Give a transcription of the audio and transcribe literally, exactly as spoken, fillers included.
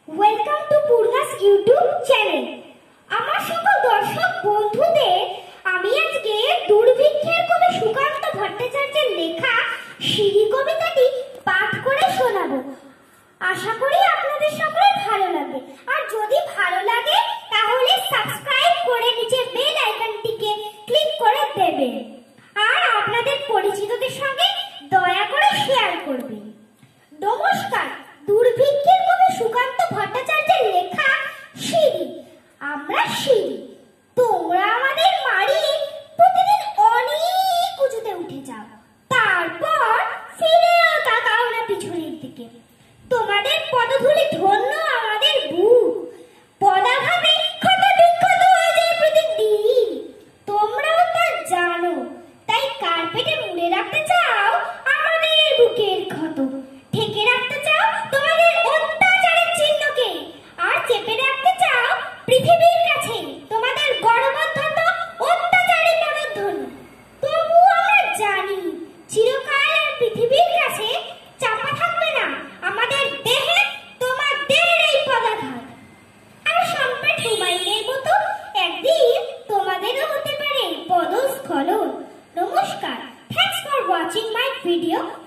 Welcome to পূর্ণাস YouTube channel. আমার সকল দর্শক বন্ধুদের আমি আজকে দুর্ভিক্ষের কবি সুকান্ত ভট্টাচার্যের লেখা সিঁড়ি কবিতাটি পাঠ করে শোনাবো। আশা করি আপনাদের সকলের ভালো লাগবে, আর যদি ভালো লাগে তাহলে সাবস্ক্রাইব করে নিচে বেল আইকনটিকে ক্লিক করে দেবেন, আর আপনাদের পরিচিতদের সঙ্গে দয়া করে শেয়ার করবেন। নমস্কার। দুর্ভিক্ষের কবি সুকান্ত ভট্টাচার্যের লেখা সিঁড়ি। আমরা সিঁড়ি, তোমরা আমাদের মারি প্রতিদিন অনেক উঁচুতে উঠে যাও, তারপর ফিরেও তাকাও না পিছনের দিকে। তোমাদের পদধূলি ধন্য আমাদের বুক, পদাঘাতে ক্ষত বিক্ষত হয়ে যায় প্রতিদিন। তোমরাও তা জানো, তাই কার্পেটে মুড়ে রাখতে চাও আমাদের বুকের ক্ষত, ঢেকে রাখতে চাও তোমাদের অত্যাচারের চিহ্নকে, আর চেপে রাখতে চাও পৃথিবীর কাছে তোমাদের গণবদ্ধত অত্যাচারী পদধ্বনি। তবু আমরা জানি চিরকাল আর পৃথিবীর কাছে চাপা থাকবে না আমাদের দেহে তোমাদের এই পদাঘাত। আর সম্রাট হুমায়ুনের মতো একদিন তোমাদেরও হতে পারে পদস্খলন। নমস্কার। Thanks for watching my video.